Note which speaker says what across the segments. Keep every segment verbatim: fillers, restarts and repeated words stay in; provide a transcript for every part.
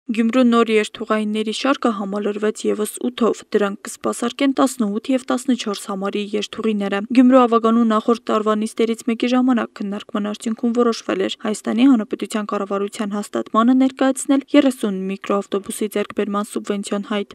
Speaker 1: Գյումրու նոր երթուղայինների շարքը համալրվեց ևս ութով, դրանք կսպասարկեն տասնութ և տասնչորս համարի երթուղիները։ Գյումրու ավագանու նախորդ տարվա նիստերից մեկի ժամանակ քննարկման արդյունքում որոշվել էր Հայաստանի Հանրապետության կառավարության հաստատմանը ներկայացնել երեսուն միկրոավտոբուսի ձեռքբերման սուբվենցիոն հայտ։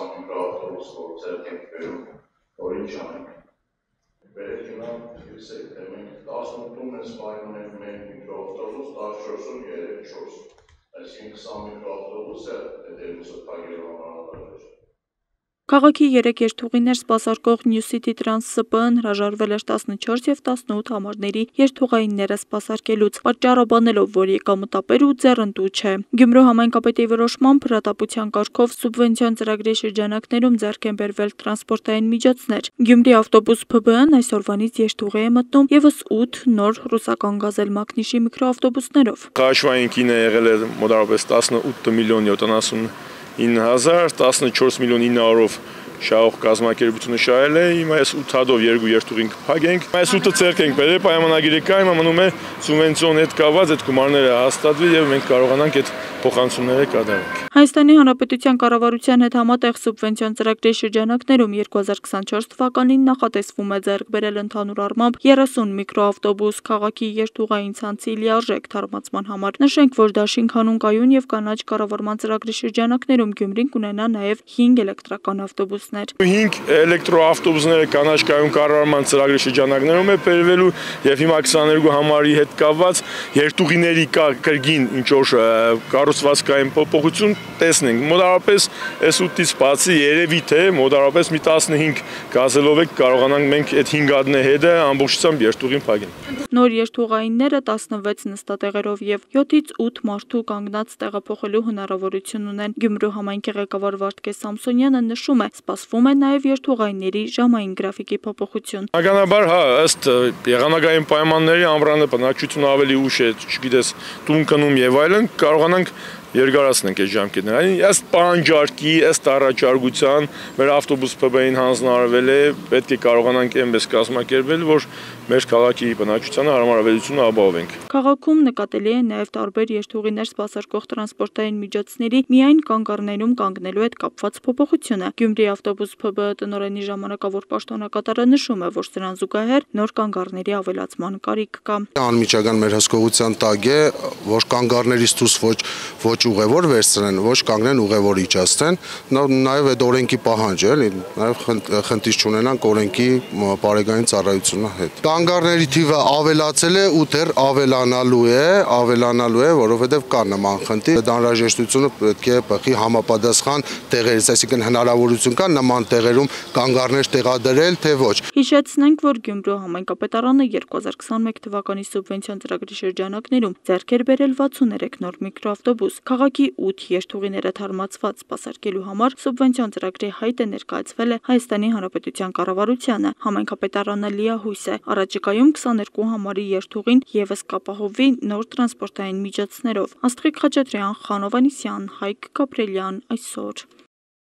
Speaker 1: Քաղաքի երեք երթուղիներ սպասարկող New City Trans Սը Պը Են հրաժարվել էր տասնչորս և տասնութ համարների երթուղայինները սպասարկելուց, պատճառաբանելով, որ եկամտապեր ու ձեռընտու չէ։ Գյումրու համայնքապետի որոշմամբ հրատապության կարգով սուբվենցիոն ծրագրի շրջանակներում ձեռք են բերվել տրանսպորտային միջոցներ։ Գյումրի ավտոբուս Փ Բ Են այսօրվանից երթուղի է մտնում ևս ութ նոր ռուսական գազել մագնիշի միկրոավտոբուսներով։
Speaker 2: Խաշվային կինը եղել է մոտավորապես տասնութ միլիոն յոթանասունինը հազար, տասնչորս միլիոն ինը հարյուրով շահող կազմակերպությունը շահել է, հիմա այս ութ հատով երկու երթուղին կփակենք։ Այս ութը ձեռք ենք բերել, պայմանագիրը կա, հիմա մնում է սուբվենցիոն հետ կապված այդ գումարները հաստատվի եւ մենք կարողանանք այդ փոխանցումները կատարենք։
Speaker 1: Հայաստանի Հանրապետության կառավարության հետ համատեղ սուբվենցիոն ծրագրի շրջանակներում երկու հազար քսանչորս թվականին նախատեսվում է ձեռք բերել ընդհանուր առմամբ երեսուն միկրոավտոբուս քաղաքի երթուղային ցանցի լիարժեք թարմացման համար։ Նշենք, որ Դաշինք հանուն կայուն եւ կանաչ կառավարման ծրագրի շրջանակներում Գյումրին կունենա նաեւ հինգ էլեկտրական ավտոբուսներ։
Speaker 2: հինգ էլեկտրոավտոբուսները կանաչ կայուն կառավարման ծրագրի շրջանակներում է բերվելու եւ հիմա քսաներկու համարի հետ կապված երթուղիների կրկին ինչ որ կառուցվածքային փոփոխություն տեսնենք։ Մոտավորապես այս ութից բացի երևի թե մոտավորապես մի տասնհինգ գազելով եք կարողանանք մենք այդ հինգ հատն հետը ամբողջությամբ երթուղին փակենք։
Speaker 1: Նոր երթուղայինները տասնվեց նստատեղերով եւ յոթից ութ մարդու կանգնած տեղափոխելու հնարավորություն ունեն։ Գյումրու համայնքի ղեկավար Վարդգես Սամսոնյանը նշում է, սպասվում է նաեւ երթուղայինների ժամային գրաֆիկի փոփոխություն։
Speaker 2: Բնականաբար, հա, ըստ եղանակային պայմանների ամռանը բնակչությունը ավելի ուշ է, չգիտես, տուն կնում եւ այլն, կարողանանք երկարացնենք այդ ժամկետները։ Ըստ պահանջարկի, ըստ առաջարկության մեր ավտոբուս Փ Բ Են հանձնարարվել է, պետք է կարողանանք այնպես կազմակերպել, որ մեր քաղաքի բնակչությանը հարմարավետությունը ապահովենք։
Speaker 1: Քաղաքում նկատելի է նաև տարբեր երթուղիներ սպասարկող տրանսպորտային միջոցների միայն կանգառներում կանգնելու հետ կապված փոփոխությունը։ Գյումրի ավտոբուս Փ Բ տնօրենի ժամանակավոր պաշտոնակատարը նշում է, որ սրան զուգահեռ նոր կանգառների ավելացման կարիք կա։
Speaker 3: Անմիջական մեր հսկողության տակ է, որ կանգառներից դուրս ոչ ոչ ուղևոր վերցնեն, ոչ կանգնեն ուղևոր իջացնեն, նաև այդ օրենքի պահանջ է, նաև խնդիր չունենանք օրենքի բարեկային ծառայությունը հետ։ Կանգառների թիվը ավելացել է ու դեռ ավելանալու է, ավելանալու է, որովհետև կա նման խնդիր, այդ անհրաժեշտությունը պետք է բխի համապատասխան տեղերից, այսինքն հնարավորություն կա նման տեղերում կանգառներ տեղադրել, թե ոչ։
Speaker 1: Հիշեցնենք, որ Գյումրու համայնքապետարանը երկու հազար քսանմեկ թվականի սուբվենցիոն ծրագրի շրջանակներում ձեռք էր բերել վաթսուներեք նոր միկրոավտոբուս։ Քաղաքի ութ երթուղիները թարմացված սպասարկելու համար սուբվենցիոն ծրագրի հայտը ներկայացվել է Հայաստանի Հանրապետության կառավարությանը։ Համայնքապետարանը լիահույս է, առաջիկայում քսաներկու համարի երթուղին ևս կապահովվի նոր տրանսպորտային միջոցներով։ Աստղիկ Խաչատրյան, Խանո Վանիսյան, Հայկ Գաբրելյան, այսօր։